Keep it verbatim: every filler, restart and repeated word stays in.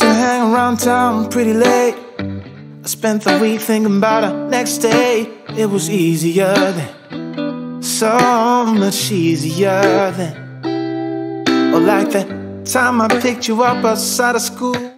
to hang around town pretty late. I spent the week thinking about our next date. It was easier then, so much easier then. Or like that time I picked you up outside of school.